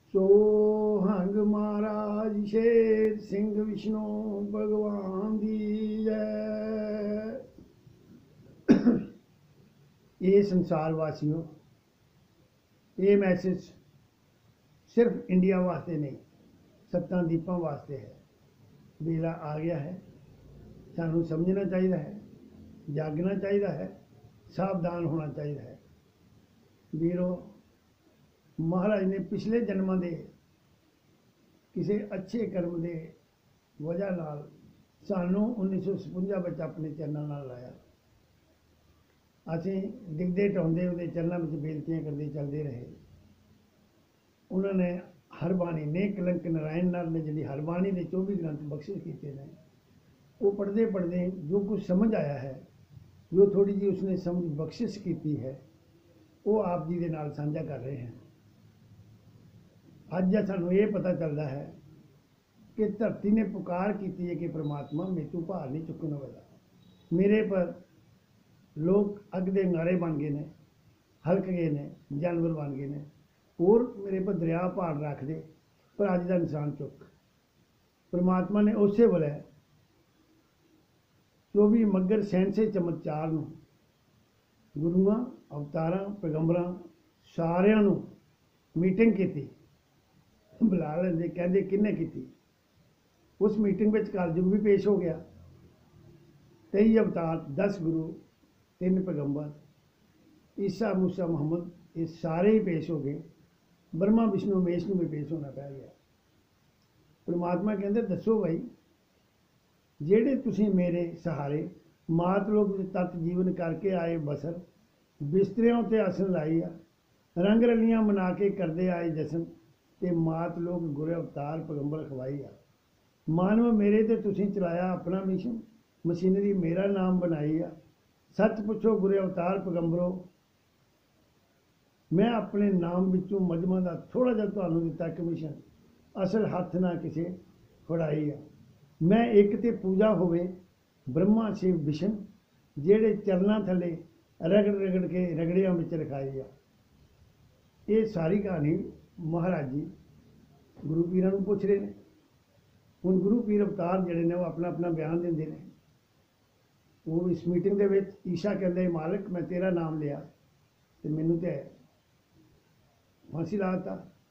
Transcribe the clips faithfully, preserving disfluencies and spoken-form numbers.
सोहंग महाराज शेर सिंह विष्णु भगवान दी जय। ये संसार वासियों, ये मैसेज सिर्फ इंडिया वास्ते नहीं, सत्तां दीपां वास्ते है। वेला आ गया है, सानू समझना चाहिए है, जागना चाहिए है, सावधान होना चाहिए है। वीरों, महाराज ने पिछले जन्मां दे किसी अच्छे कर्म दे वजह नाल सानू उन्नीस सौ सतवंजा विच अपने चरणों नाल लाया। असीं डिगदे टौंदे उहदे चरणों में बेनतियां करते चलते रहे। उन्होंने हरबाणी ने कलंक नारायण नाल ने जी हरबाणी ने चौबी ग्रंथ बख्शिश किए हैं, वो पढ़ते पढ़ते जो कुछ समझ आया है, जो थोड़ी जी उसने समझ बख्शिश की है, वो आप जी के नाल साझा कर रहे हैं। अज सानू ये पता चलता है कि धरती ने पुकार की है कि परमात्मा मेरे तू भार नहीं चुकना वाला। मेरे पर लोग अग दे अंगारे बन गए ने, हल्क गए ने, जानवर बन गए ने, और मेरे पर दरिया भार रख दे, पर अज का इंसान चुक। परमात्मा ने उस वेले चौबी मगर सैंसे चमत्कार नूं गुरुआं अवतारां पैगंबरां सारियां नूं मीटिंग की, बुला लेंदे, कहते किन्ने की। उस मीटिंग में कलयुग भी पेश हो गया। तेई अवतार, दस गुरु, तीन पैगंबर, ईसा मूसा मुहम्मद, ये सारे ही पेश हो गए। ब्रह्मा विष्णु महेश में भी पेश होना पै गया। परमात्मा कहते दसो भाई, जेड़े तुसीं मेरे सहारे मात लोक तत् जीवन करके आए बसर, बिस्तरियां उत्ते आसन लाई आ, रंग रलियां मना के करदे आए जसन, ते मात लोक गुरे अवतार पैगंबर खवाई आ। मानव मेरे ते तुसीं चलाया अपना मिशन, मशीनरी मेरा नाम बनाई आ। सच पुछो गुरे अवतार पैगंबरों, मैं अपने नाम विचों मजमा का थोड़ा जिहा तुहानूं दिता कमीशन, असल हथ ना किसे फड़ाई आ। मैं एक ते पूजा होवे ब्रह्मा शिव विष्णु, जेड़े चरना थले रगड़ रगड़ के रगड़ियां विच रखाई आ। ये सारी कहानी महाराज जी गुरु पीरां नूं पुछ रहे हैं। हुण गुरु पीर अवतार जिहड़े ने वो अपना अपना बयान देंदे ने। वो इस मीटिंग दे विच ईशा कहंदे मालिक मैं तेरा नाम लिया ते मैनूं ते फांसी लाता।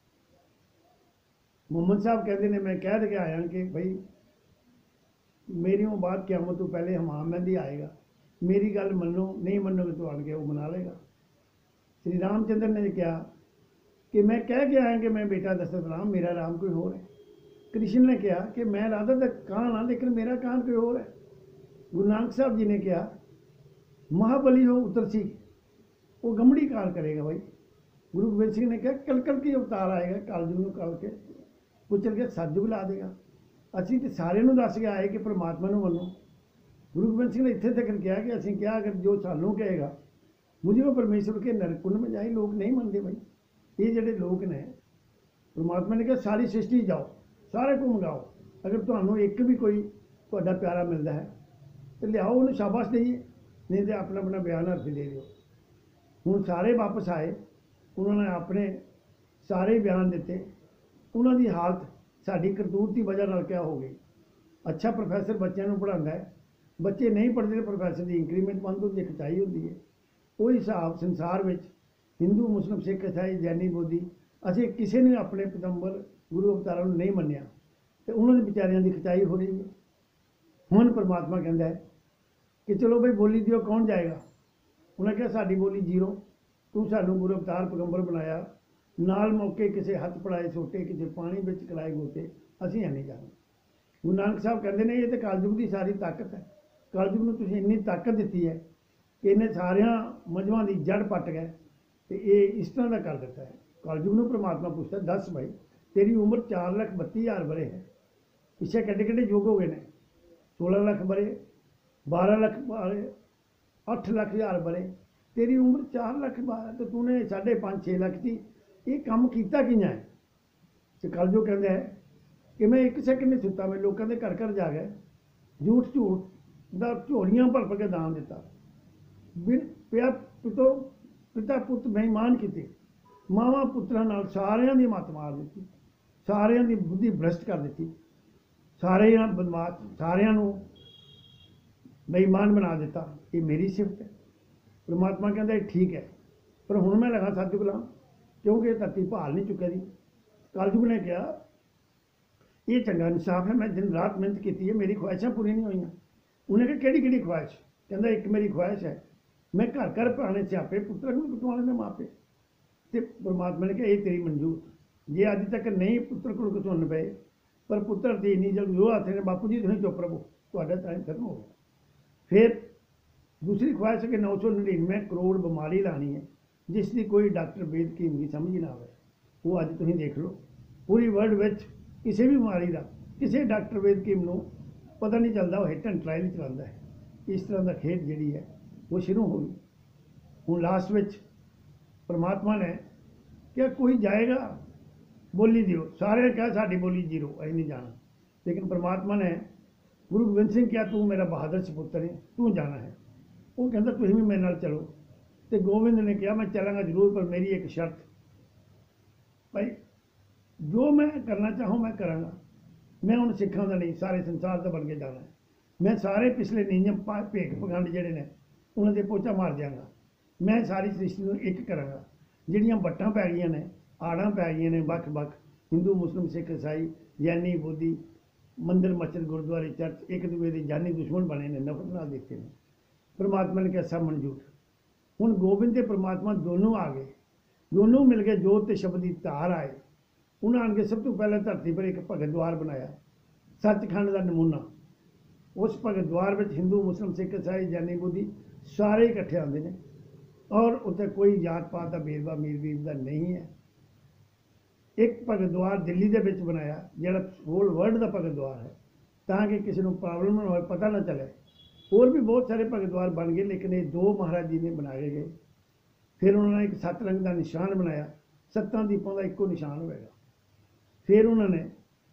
मुहम्मद साहब कहते हैं मैं कह के आया कि भाई मेरी बात क़यामत तो पहले हमाम मेहंदी आएगा, मेरी गल मनो, नहीं मनोगे तो आन के वो मना लेगा। श्री रामचंद्र ने कहा कि मैं कह के आया कि मैं बेटा दशरथ राम, मेरा राम कोई और है। कृष्ण ने कहा कि मैं राधा का कान हाँ, लेकिन मेरा कान कोई और है। गुरु नानक साहब जी ने कहा महाबली हो उतरसी, वो गमड़ी कार करेगा भाई। गुरु गोबिंद सिंह ने कहा कल कल की अवतार आएगा, कलयुग में कल के कुचल के सतयुग ला देगा। असीं तो सारे नूं दस के आए कि परमात्मा नूं मनो। गुरु गोबिंद सिंह ने इत्थे तक कहा कि असीं क्या अगर जो सानू कहेगा मुझे वो परमेश्वर के नरकुंड में जाए, लोग नहीं मनते भाई। ये जिहड़े लोग ने, परमात्मा ने कहा सारी सृष्टि जाओ, सारे को मंगाओ, अगर तुहानूं एक भी कोई तुहाडा प्यारा मिलता है तो लियाओ, उन्हें शाबाश दईए, नहीं तो अपना अपना बयान हथ दे दिओ। हुण सारे वापस आए, उन्होंने अपने सारे बयान दिते। उन्हों की हालत साड़ी करतूत की वजह नाल क्या हो गई। अच्छा प्रोफैसर बच्चों को पढ़ाता है, बच्चे नहीं पढ़ते, प्रोफैसर की इंक्रीमेंट बंद होती है, खचाई होती है। वो हिसाब संसार में हिंदू मुस्लिम सिख ईसाई जैनी बोधी असीं किसी ने अपने पैगंबर गुरु अवतारों नहीं मन्निया, तो उन्होंने बेचारियों की खचाई हो रही है। हुण परमात्मा कहता है कि चलो भाई बोली दिओ, कौन जाएगा। उन्हें कहा साड़ी बोली जीरो, तू सानू गुरु अवतार पैगंबर बनाया, नाल मौके किसी हथ पढ़ाए सोटे, किसी पानी में कलाए गोते, असीं है नहीं जाना। गुरु नानक साहब कहते हैं ये तो कलयुग की सारी ताकत है। कलयुग में तुसीं इन्नी ताकत दी है कि इन्हें सारिया मजमां की जड़ पट गए, तो ये इस तरह का कर दिता है। कलयुग में परमात्मा पूछता दस भाई तेरी उम्र चार लख बत्ती हज़ार बरे है, पिछे कड्डे कड्डे युग हो गए ने, सोलह लख बरे, बारह लख बरे, अठ लख हज़ार बरे, तेरी उम्र चार लख बारह, तो तूने साढ़े पाँच छे लख की ये काम किया कियां है। तो कलयुग कहता है कि मैं एक सैकंड नहीं सुता, मैं लोगों के घर घर जा गए झूठ झूठ दा झोलियां भर भर के दान दिता, बिन पिया पितो पिता पुत बेईमान किते, ਮਾਵਾਂ ਪੁੱਤਰਾਂ ਨਾਲ ਸਾਰਿਆਂ ਦੀ ਮੱਤ ਮਾਰ ਦਿੱਤੀ, ਸਾਰਿਆਂ ਦੀ ਬੁੱਧੀ ਭ੍ਰਸ਼ਟ ਕਰ ਦਿੱਤੀ, ਸਾਰਿਆਂ ਬਦਮਾਸ਼ ਸਾਰਿਆਂ ਨੂੰ ਬੇਈਮਾਨ ਬਣਾ ਦਿੱਤਾ। ਇਹ ਮੇਰੀ ਸਿਫਤ ਹੈ। ਪਰਮਾਤਮਾ ਕਹਿੰਦਾ ਇਹ ਠੀਕ ਹੈ, ਪਰ ਹੁਣ ਮੈਂ ਲਗਾ ਸਤਿਗੁਰੂ ਗੁਲਾਮ, ਕਿਉਂਕਿ ਧਰਤੀ ਭਾਲ ਨਹੀਂ ਚੁੱਕਿਆ ਦੀ। ਕਲਯੁਗ ਨੇ ਕਿਹਾ ਇਹ ਚੰਗਾ ਇਨਸਾਫ ਹੈ, ਮੈਂ ਦਿਨ ਰਾਤ ਮਿਹਨਤ ਕੀਤੀ ਹੈ, ਮੇਰੀ ਖੁਆਇਸ਼ਾਂ ਪੂਰੀਆਂ ਨਹੀਂ ਹੋਈਆਂ। ਉਹਨੇ ਕਿਹਾ ਕਿਹੜੀ ਕਿਹੜੀ ਖੁਆਇਸ਼? ਕਹਿੰਦਾ ਇੱਕ ਮੇਰੀ ਖੁਆਇਸ਼ ਹੈ, ਮੈਂ ਘਰ ਘਰ ਪਾਣੇ ਸਿਆਪੇ, ਪੁੱਤਰਾਂ ਨੂੰ ਕਟਵਾਉਣੇ ਨੇ ਮਾਪੇ। ਅਤੇ ਪਰਮਾਤਮਾ ਨੇ ਕਿਹਾ ਇਹ ਤੇਰੀ ਮਨਜ਼ੂਰ। ਜੇ ਅੱਜ ਤੱਕ ਨਹੀਂ ਪੁੱਤਰ ਕੋਲ ਕਟਵਾਉਣ ਪਏ, ਪਰ ਪੁੱਤਰ ਦੀ ਇੰਨੀ ਜਲਦੀ ਉਹ ਹੱਥ ਨੇ, ਬਾਪੂ ਜੀ ਤੁਸੀਂ ਚੁੱਪ ਰਹੋ, ਤੁਹਾਡਾ ਟਾਈਮ ਖਤਮ ਹੋ ਗਿਆ। ਫਿਰ ਦੂਸਰੀ ਖੁਆਇਸ਼ ਹੈ ਕਿ ਨੌ ਸੌ ਨੜਿਨਵੇਂ ਕਰੋੜ ਬਿਮਾਰੀ ਲਾਣੀ ਹੈ, ਜਿਸ ਦੀ ਕੋਈ ਡਾਕਟਰ ਵੇਦ ਕੀਮ ਦੀ ਸਮਝ ਹੀ ਨਾ ਆਵੇ। ਉਹ ਅੱਜ ਤੁਸੀਂ ਦੇਖ ਲਓ, ਪੂਰੀ ਵਰਲਡ ਵਿੱਚ ਕਿਸੇ ਵੀ ਬਿਮਾਰੀ ਦਾ ਕਿਸੇ ਡਾਕਟਰ ਵੇਦ ਕੀਮ ਨੂੰ ਪਤਾ ਨਹੀਂ ਚੱਲਦਾ, ਉਹ ਹਿੱਟ ਐਂਡ ਟਰਾਇਲ ਚਲਾਉਂਦਾ ਹੈ। ਇਸ ਤਰ੍ਹਾਂ ਦਾ ਖੇਡ ਜਿਹੜੀ ਹੈ ਉਹ ਸ਼ੁਰੂ ਹੋ ਗਈ। ਹੁਣ ਲਾਸਟ ਵਿੱਚ ਪਰਮਾਤਮਾ ਨੇ ਕਿਹਾ ਕੋਈ ਜਾਏਗਾ, ਬੋਲੀ ਦਿਓ। ਸਾਰਿਆਂ ਨੇ ਕਿਹਾ ਸਾਡੀ ਬੋਲੀ ਜ਼ੀਰੋ, ਅਸੀਂ ਨਹੀਂ ਜਾਣਾ। ਲੇਕਿਨ ਪਰਮਾਤਮਾ ਨੇ ਗੁਰੂ ਗੋਬਿੰਦ ਸਿੰਘ ਕਿਹਾ ਤੂੰ ਮੇਰਾ ਬਹਾਦਰ ਸਪੁੱਤਰ ਹੈ, ਤੂੰ ਜਾਣਾ ਹੈ। ਉਹ ਕਹਿੰਦਾ ਤੁਸੀਂ ਵੀ ਮੇਰੇ ਨਾਲ ਚਲੋ। ਅਤੇ ਗੋਬਿੰਦ ਨੇ ਕਿਹਾ ਮੈਂ ਚੱਲਾਂਗਾ ਜ਼ਰੂਰ, ਪਰ ਮੇਰੀ ਇੱਕ ਸ਼ਰਤ, ਭਾਈ ਜੋ ਮੈਂ ਕਰਨਾ ਚਾਹੂੰ ਮੈਂ ਕਰਾਂਗਾ। ਮੈਂ ਹੁਣ ਸਿੱਖਾਂ ਦਾ ਨਹੀਂ, ਸਾਰੇ ਸੰਸਾਰ ਦਾ ਬਣ ਕੇ ਜਾਣਾ ਹੈ। ਮੈਂ ਸਾਰੇ ਪਿਛਲੇ ਨਿਯਮ ਭੇਖ ਪਖੰਡ ਜਿਹੜੇ ਨੇ ਉਹਨਾਂ ਦੇ ਪੋਚਾ ਮਾਰ ਦਿਆਂਗਾ। ਮੈਂ ਸਾਰੀ ਸ੍ਰਿਸ਼ਟੀ ਨੂੰ ਇੱਕ ਕਰਾਂਗਾ। ਜਿਹੜੀਆਂ ਵੱਟਾਂ ਪੈ ਗਈਆਂ ਨੇ, ਆੜਾਂ ਪੈ ਗਈਆਂ ਨੇ ਵੱਖ ਵੱਖ, ਹਿੰਦੂ ਮੁਸਲਿਮ ਸਿੱਖ ਈਸਾਈ ਜੈਨੀ ਬੋਧੀ, ਮੰਦਰ ਮਸਜਿਦ ਗੁਰਦੁਆਰੇ ਚਰਚ ਇੱਕ ਦੂਜੇ ਦੇ ਜਾਨੀ ਦੁਸ਼ਮਣ ਬਣੇ ਨੇ, ਨਫ਼ਰਤ ਨਾਲ ਦੇਖਦੇ ਨੇ। ਪਰਮਾਤਮਾ ਨੇ ਕਿਹਾ ਸਭ ਮਨਜ਼ੂਰ। ਹੁਣ ਗੋਬਿੰਦ ਤੇ ਪਰਮਾਤਮਾ ਦੋਨੋਂ ਆ ਗਏ, ਦੋਨੋਂ ਮਿਲ ਕੇ ਜੋਤ ਤੇ ਸ਼ਬਦ ਦੀ ਧਾਰ ਆਏ। ਉਹਨਾਂ ਆਣ ਕੇ ਸਭ ਤੋਂ ਪਹਿਲਾਂ ਧਰਤੀ ਪਰ ਇੱਕ ਭਗਤ ਦੁਆਰ ਬਣਾਇਆ, ਸੱਚਖੰਡ ਦਾ ਨਮੂਨਾ। ਉਸ ਭਗਤ ਦੁਆਰ ਵਿੱਚ ਹਿੰਦੂ ਮੁਸਲਿਮ ਸਿੱਖ ਈਸਾਈ ਜੈਨੀ ਬੋਧੀ ਸਾਰੇ ਇਕੱਠੇ ਆਉਂਦੇ ਨੇ, ਔਰ ਉੱਥੇ ਕੋਈ ਜਾਤ ਪਾਤ ਦਾ ਭੇਦਭਾਵ ਅਮੀਰ ਗਰੀਬ ਦਾ ਨਹੀਂ ਹੈ। ਇੱਕ ਭਗਤ ਦੁਆਰ ਦਿੱਲੀ ਦੇ ਵਿੱਚ ਬਣਾਇਆ, ਜਿਹੜਾ ਹੋਲ ਵਰਲਡ ਦਾ ਭਗਤ ਦੁਆਰ ਹੈ, ਤਾਂ ਕਿ ਕਿਸੇ ਨੂੰ ਪ੍ਰੋਬਲਮ ਨਾ ਹੋਵੇ, ਪਤਾ ਨਾ ਚੱਲੇ। ਹੋਰ ਵੀ ਬਹੁਤ ਸਾਰੇ ਭਗਤ ਦੁਆਰ ਬਣ ਗਏ, ਲੇਕਿਨ ਇਹ ਦੋ ਮਹਾਰਾਜ ਜੀ ਨੇ ਬਣਾਏ ਗਏ। ਫਿਰ ਉਹਨਾਂ ਨੇ ਇੱਕ ਸੱਤ ਰੰਗ ਦਾ ਨਿਸ਼ਾਨ ਬਣਾਇਆ, ਸੱਤਾਂ ਦੀਪਾਂ ਦਾ ਇੱਕੋ ਨਿਸ਼ਾਨ ਹੋਵੇਗਾ। ਫਿਰ ਉਹਨਾਂ ਨੇ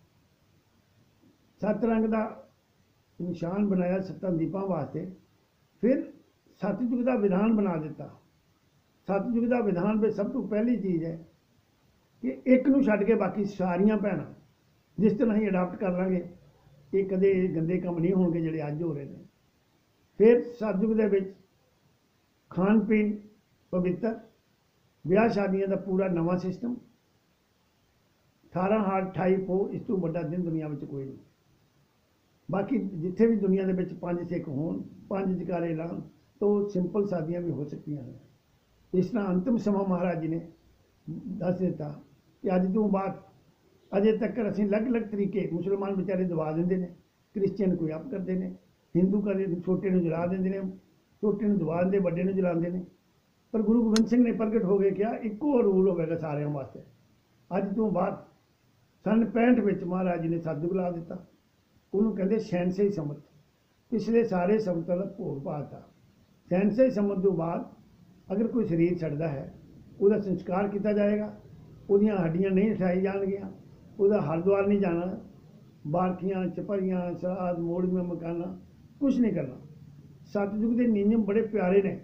ਸੱਤ ਰੰਗ ਦਾ ਨਿਸ਼ਾਨ ਬਣਾਇਆ ਸੱਤਾਂ ਦੀਪਾਂ ਵਾਸਤੇ। ਫਿਰ ਸਤਿਯੁਗ ਦਾ ਵਿਧਾਨ ਬਣਾ ਦਿੱਤਾ। ਸਤਿਯੁਗ ਦਾ ਵਿਧਾਨ ਵਿੱਚ ਸਭ ਤੋਂ ਪਹਿਲੀ ਚੀਜ਼ ਹੈ ਕਿ ਇੱਕ ਨੂੰ ਛੱਡ ਕੇ ਬਾਕੀ ਸਾਰੀਆਂ ਭੈਣਾਂ, ਜਿਸ ਤਰ੍ਹਾਂ ਅਸੀਂ ਅਡਾਪਟ ਕਰ ਲਾਂਗੇ, ਇਹ ਕਦੇ ਗੰਦੇ ਕੰਮ ਨਹੀਂ ਹੋਣਗੇ ਜਿਹੜੇ ਅੱਜ ਹੋ ਰਹੇ ਨੇ। ਫਿਰ ਸਤਿਯੁਗ ਦੇ ਵਿੱਚ ਖਾਣ ਪੀਣ ਪਵਿੱਤਰ, ਵਿਆਹ ਸ਼ਾਦੀਆਂ ਦਾ ਪੂਰਾ ਨਵਾਂ ਸਿਸਟਮ। ਅਠਾਰਾਂ ਹਾੜ ਅਠਾਈ ਪੋ, ਇਸ ਤੋਂ ਵੱਡਾ ਦਿਨ ਦੁਨੀਆ ਵਿੱਚ ਕੋਈ ਨਹੀਂ। ਬਾਕੀ ਜਿੱਥੇ ਵੀ ਦੁਨੀਆ ਦੇ ਵਿੱਚ ਪੰਜ ਸਿੱਖ ਹੋਣ, ਪੰਜ ਜਕਾਰੇ ਐਲਾਨ, ਤਾਂ ਉਹ ਸਿੰਪਲ ਸ਼ਾਦੀਆਂ ਵੀ ਹੋ ਸਕਦੀਆਂ ਹਨ। ਇਸ ਤਰ੍ਹਾਂ ਅੰਤਿਮ ਸਮਾਂ ਮਹਾਰਾਜ ਜੀ ਨੇ ਦੱਸ ਦਿੱਤਾ ਕਿ ਅੱਜ ਤੋਂ ਬਾਅਦ ਅਜੇ ਤੱਕ ਅਸੀਂ ਅਲੱਗ ਅਲੱਗ ਤਰੀਕੇ, ਮੁਸਲਮਾਨ ਵਿਚਾਰੇ ਦਬਾ ਦਿੰਦੇ ਨੇ, ਕ੍ਰਿਸਚੀਅਨ ਕੋਈ ਆਪ ਕਰਦੇ ਨੇ, ਹਿੰਦੂ ਕਦੇ ਛੋਟੇ ਨੂੰ ਜਲਾ ਦਿੰਦੇ ਨੇ, ਛੋਟੇ ਨੂੰ ਦਬਾ ਦਿੰਦੇ, ਵੱਡੇ ਨੂੰ ਜਲਾਉਂਦੇ ਨੇ। ਪਰ ਗੁਰੂ ਗੋਬਿੰਦ ਸਿੰਘ ਨੇ ਪ੍ਰਗਟ ਹੋ ਕੇ ਕਿਹਾ ਇੱਕੋ ਰੂਲ ਹੋਵੇਗਾ ਸਾਰਿਆਂ ਵਾਸਤੇ। ਅੱਜ ਤੋਂ ਬਾਅਦ ਸੰਨ ਪੈਂਹਠ ਵਿੱਚ ਮਹਾਰਾਜ ਜੀ ਨੇ ਸਤਿਯੁਗ ਲਾ ਦਿੱਤਾ। ਉਹਨੂੰ ਕਹਿੰਦੇ ਸੈਂਸਈ ਸੰਮਤ। ਪਿਛਲੇ ਸਾਰੇ ਸੰਮਤਾਂ ਦਾ ਭੋਗ ਪਾਤਾ। ਸੈਂਸਈ ਸੰਮਤ ਤੋਂ ਬਾਅਦ ਅਗਰ ਕੋਈ ਸਰੀਰ ਛੱਡਦਾ ਹੈ, ਉਹਦਾ ਸੰਸਕਾਰ ਕੀਤਾ ਜਾਏਗਾ, ਉਹਦੀਆਂ ਹੱਡੀਆਂ ਨਹੀਂ ਉਠਾਈ ਜਾਣਗੀਆਂ, ਉਹਦਾ ਹਰਿਦੁਆਰ ਨਹੀਂ ਜਾਣਾ, ਬਾਰਖੀਆਂ ਚਪਰੀਆਂ ਸ਼ਰਾਧ ਮੋੜੀਆਂ ਮਕਾਨਾਂ ਕੁਛ ਨਹੀਂ ਕਰਨਾ। ਸਤਿਯੁਗ ਦੇ ਨਿਯਮ ਬੜੇ ਪਿਆਰੇ ਨੇ,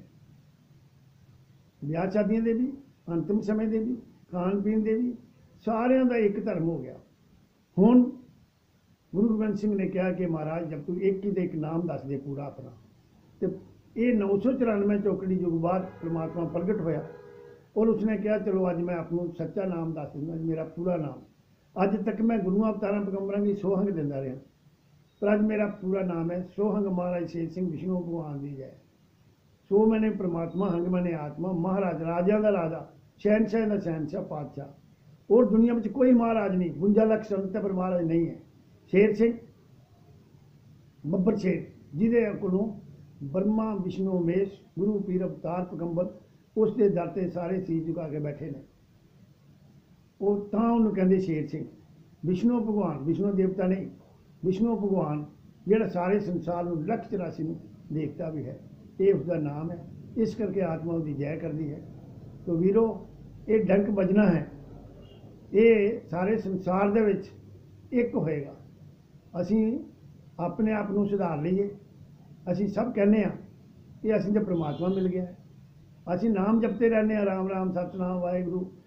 ਵਿਆਹ ਸ਼ਾਦੀਆਂ ਦੇ ਵੀ, ਅੰਤਿਮ ਸਮੇਂ ਦੇ ਵੀ, ਖਾਣ ਪੀਣ ਦੇ ਵੀ, ਸਾਰਿਆਂ ਦਾ ਇੱਕ ਧਰਮ ਹੋ ਗਿਆ। ਹੁਣ ਗੁਰੂ ਗੋਬਿੰਦ ਸਿੰਘ ਨੇ ਕਿਹਾ ਕਿ ਮਹਾਰਾਜ ਜਬ ਤੂੰ ਇੱਕ ਹੀ ਤੇ ਇੱਕ ਨਾਮ ਦੱਸ ਦੇ ਪੂਰਾ ਆਪਣਾ। ਤੇ ਇਹ ਨੌ ਸੌ ਚੁਰਾਨਵੇਂ ਚੌਕੜੀ ਯੁੱਗ ਬਾਅਦ ਪਰਮਾਤਮਾ ਪ੍ਰਗਟ ਹੋਇਆ, ਔਰ ਉਸਨੇ ਕਿਹਾ ਚਲੋ ਅੱਜ ਮੈਂ ਆਪ ਨੂੰ ਸੱਚਾ ਨਾਮ ਦੱਸ ਦਿੰਦਾ, ਮੇਰਾ ਪੂਰਾ ਨਾਮ। ਅੱਜ ਤੱਕ ਮੈਂ ਗੁਰੂਆਂ ਅਵਤਾਰਾਂ ਪੈਗੰਬਰਾਂ ਦੀ ਸੋਹੰਗ ਦਿੰਦਾ ਰਿਹਾ, ਪਰ ਅੱਜ ਮੇਰਾ ਪੂਰਾ ਨਾਮ ਹੈ ਸੋਹੰਗ ਮਹਾਰਾਜ ਸ਼ੇਰ ਸਿੰਘ ਵਿਸ਼ਨੂੰ ਭਗਵਾਨ ਦੀ ਜੈ। ਸੋ ਮੈਨੇ ਪਰਮਾਤਮਾ ਹੰਗ ਮੈਨੇ ਆਤਮਾ, ਮਹਾਰਾਜ ਰਾਜਿਆਂ ਦਾ ਰਾਜਾ, ਸ਼ਹਿਨਸ਼ਾਹ ਦਾ ਸ਼ਹਿਨਸ਼ਾਹ, ਪਾਤਸ਼ਾਹ। ਔਰ ਦੁਨੀਆ ਵਿੱਚ ਕੋਈ ਮਹਾਰਾਜ ਨਹੀਂ, ਬਵੰਜਾ ਲੱਖ ਸੰਤ ਪਰ ਮਹਾਰਾਜ ਨਹੀਂ ਹੈ। ਸ਼ੇਰ ਸਿੰਘ ਬੱਬਰ ਸ਼ੇਰ, ਜਿਹਦੇ ਕੋਲੋਂ ਬ੍ਰਹਮਾ ਵਿਸ਼ਨੂੰ ਮੇਸ਼ ਗੁਰੂ ਪੀਰ ਅਵਤਾਰ ਪੈਗੰਬਰ ਉਸ ਦੇ ਦਰ 'ਤੇ ਸਾਰੇ ਸੀਸ ਝੁਕਾ ਕੇ ਬੈਠੇ ਨੇ। ਉਹ ਤਾਂ ਉਹਨੂੰ ਕਹਿੰਦੇ ਸ਼ੇਰ ਸਿੰਘ। ਵਿਸ਼ਨੂੰ ਭਗਵਾਨ, ਵਿਸ਼ਨੂੰ ਦੇਵਤਾ ਨਹੀਂ, ਵਿਸ਼ਨੂੰ ਭਗਵਾਨ ਜਿਹੜਾ ਸਾਰੇ ਸੰਸਾਰ ਨੂੰ ਲੱਖ ਚੁਰਾਸੀ ਨੂੰ ਦੇਖਦਾ ਵੀ ਹੈ, ਇਹ ਉਸਦਾ ਨਾਮ ਹੈ। ਇਸ ਕਰਕੇ ਆਤਮਾ ਉਹਦੀ ਜੈ ਕਰਦੀ ਹੈ। ਤੋ ਵੀਰੋ, ਇਹ ਡੰਕ ਵੱਜਣਾ ਹੈ, ਇਹ ਸਾਰੇ ਸੰਸਾਰ ਦੇ ਵਿੱਚ ਇੱਕ ਹੋਏਗਾ। ਅਸੀਂ ਆਪਣੇ ਆਪ ਨੂੰ ਸੁਧਾਰ ਲਈਏ। ਅਸੀਂ ਸਭ ਕਹਿੰਦੇ ਹਾਂ ਕਿ ਅਸੀਂ ਤਾਂ ਪ੍ਰਮਾਤਮਾ ਮਿਲ ਗਿਆ ਹੈ। ਅਸੀਂ ਨਾਮ ਜਪਤੇ ਰਹਿੰਦੇ ਹਾਂ, ਰਾਮ ਰਾਮ ਸਤਨਾਮ ਵਾਹਿਗੁਰੂ,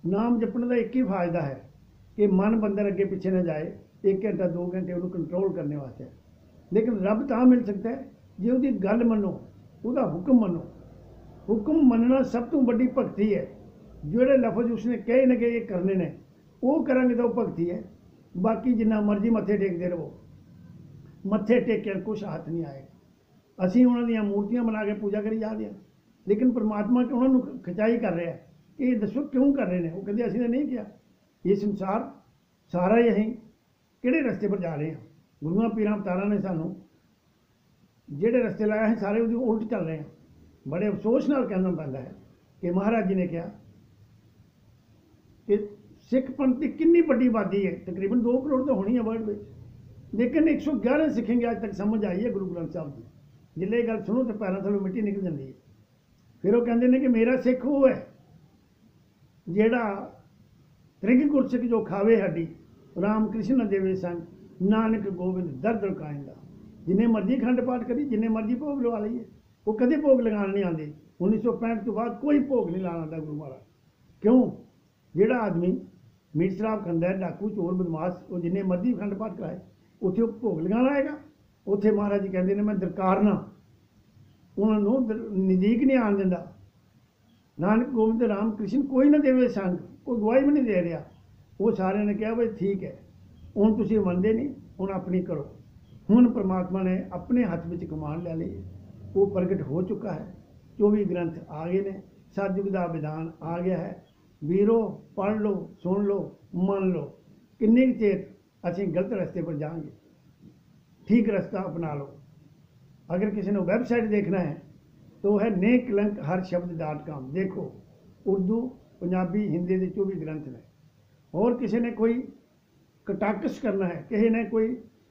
नाम जपने का एक ही फायदा है कि मन बंदर अगे पिछे ना जाए, एक घंटा दो घंटे उन्होंने कंट्रोल करने वास्ते। लेकिन रब तां मिल सकता है जो उसकी गल मनो, उसका हुक्म मनो। हुक्म मनना सब तो बड़ी भगती है। जोड़े लफज उसने कहे न कहे करने ने, वो करेंगे तो भगती है। बाकी जिन्ना मर्जी मत्थे टेकते रहो, मत्थे टेक कुछ हाथ नहीं आएगा। असी उन्होंने मूर्तियां बना के पूजा करी जा रहे हैं, लेकिन परमात्मा उन्होंने खिंचाई कर रहा है कि ये दसो क्यों कर रहे हैं। वो कहते असं नहीं किया। ये संसार सारा ही अं किहड़े रस्ते पर जा रहे हैं। गुरुआं पीरां अवतारां ने सानू जिहड़े रस्ते लाए हैं सारे उसके उल्ट चल रहे हैं। बड़े अफसोस नाल कहना पैंदा है कि महाराज जी ने कहा कि सिख पंथ की कितनी वड्डी आबादी है, तकरीबन दो करोड़ तो होनी है वर्ल्ड में, लेकिन एक सौ ग्यारह सिखेंगे अज तक समझ आई है गुरु ग्रंथ साहब की। जिल्ले ये गल सुनो तो पैरों थल्लों मिट्टी निकल जाती है। फिर वो कहते हैं कि मेरा सिख वो है जिहड़ा त्रिग गुरसिख जो खावे हड्डी, राम कृष्ण देवे संग, नानक गोबिंद दर दर कायंदा। जिन्हें मर्जी खंड पाठ करी, जिन्हें मर्जी भोग लवा लीए, वो कदे भोग लगाने नहीं आते। उन्नीस सौ पैंठ तो बाद कोई भोग नहीं लाना आता गुरु महाराज। क्यों? जिहड़ा आदमी मीट शराब खांदा है, डाकू चोर बदमाश, वो जिन्हें मर्जी खंड पाठ कराए, उत्थे भोग लगाना आएगा। उत्थे महाराज जी कहते हैं मैं दरकारना, उन्होंने नज़दीक नहीं आन दिंदा। नानक गोबिंद राम कृष्ण कोई ना देवे संग, कोई गवाही भी नहीं दे रहा। वो सारे ने कहा भाई ठीक है, हुण तुसीं मनदे नहीं, हुण अपनी करो। हुण परमात्मा ने अपने हथ में कमान ले ली, वो प्रगट हो चुका है। चौबी ग्रंथ आ गए ने, सतयुग का विधान आ गया है। वीरो पढ़ लो, सुन लो, मन लो। किन्ने चेर असीं गलत रस्ते पर जाएंगे, ठीक रास्ता अपना लो। अगर किसी ने वैबसाइट देखना है तो है ने कलंक हर शब्द डॉट कॉम। देखो उर्दू पंजाबी हिंदी के चौबी ग्रंथ ने। और किसी ने कोई कटाकस करना है, किसी ने कोई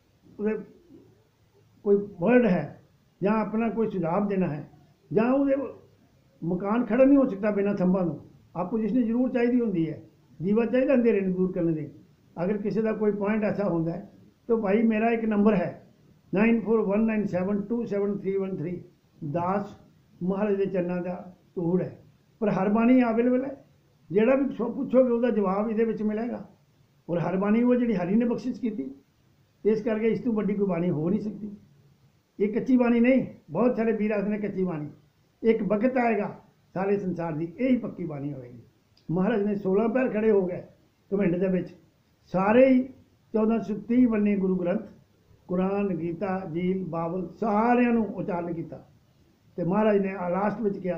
कोई वर्ड है या अपना कोई सुझाव देना है, ਜਾਂ ਉਹਦੇ मकान खड़ा नहीं हो सकता बिना थंबा ਨੂੰ, अपोजिशन जरूर चाहिए होंगी है, जीवा चाहिए अंधेरे ਨੂੰ दूर करने के। अगर किसी का कोई पॉइंट ऐसा होता है तो भाई मेरा एक नंबर है nine four one nine seven two seven three one three. Das Maharaj के चरणों का धूड़ है, पर हर बाणी अवेलेबल है। जोड़ा भी पूछोगे उसका जवाब ये मिलेगा। और हर बाणी वो जी हरि ने बख्शिश की, इस करके इस तो बड़ी कोई बाणी हो नहीं सकती। ये कच्ची बाणी नहीं, बहुत सारे वीर आखते हैं कच्ची बाणी। एक वक्त आएगा सारे संसार की यही पक्की बाणी होएगी। महाराज ने सोलह पैर खड़े हो गए घमिंड दे विच, सारे ही चौदह सौ तीह बने गुरु ग्रंथ कुरान गीता जील बाबल सारिਆਂ ਨੂੰ उचारण किया। तो महाराज ने लास्ट में कहा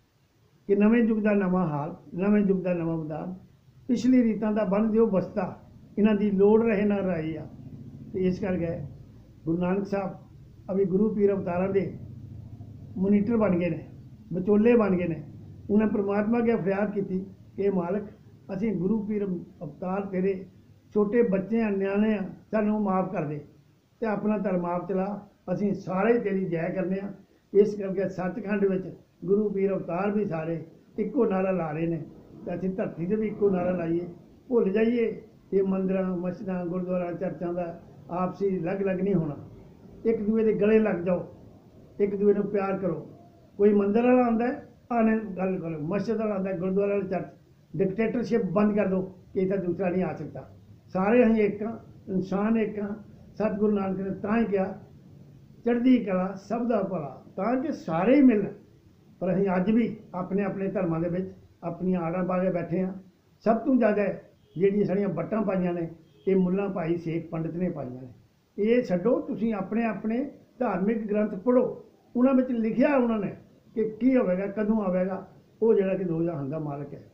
कि नवे युग का नवा हाल, नवे युग का नवा विधान, पिछली रीतां का बन दिओ बस्ता, इन्हां दी लोड़ रहे ना रही आ। तो इस करके गुरु नानक साहब अभी गुरु पीर अवतारां दे मोनीटर बन गए ने, विचोले बन गए ने। उन्हें परमात्मा के फरियाद की कि मालक असीं गुरु पीर अवतार तेरे छोटे बच्चे हैं, न्याणे हैं, सानू माफ़ कर दे ते अपना धर्म आप चला, असीं सारे तेरी जय करने आ। इस करके सचखंड विच गुरु पीर अवतार भी सारे इक्को नारा ला रहे हैं, तो असीं धरती से भी इक्को नारा लाइए। भुल जाइए ये मंदिर मस्जिदां गुरुद्वारा चर्चां का आपसी लग लग नहीं होना। एक दूए के गले लग जाओ, एक दूए को प्यार करो। कोई मंदिर वाला आंदा है आने गल करो, मस्जिद वाला आंदा है गुरुद्वारा वाला चर्च, डिक्टेटरशिप बंद कर दो कि इतना दूसरा नहीं आ सकता। सारे अं एक हाँ, इंसान एक हाँ। सतगुरु नानक ने तां ही कहा चढ़दी कला सब दा भला, ताकि सारे ही मिलन। पर अं अज भी अपने अपने धर्मां दे विच अपनी आड़ां पा के बैठे हाँ। सब तो ज़्यादा जिहड़ियां साड़ियां बट्टां पाईयां ने ये मुल्लां भाई शेख पंडित ने पाईयां ने। ये छड्डो, तुसीं अपने अपने धार्मिक ग्रंथ पढ़ो, उन्हां विच लिखिया उन्होंने कि की होवेगा कदों आवेगा, वो जिहड़ा कि दो जहान दा मालक है।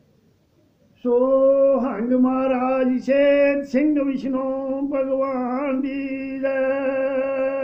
सो हंग महाराज शेर सिंह विष्णु भगवान दी जय।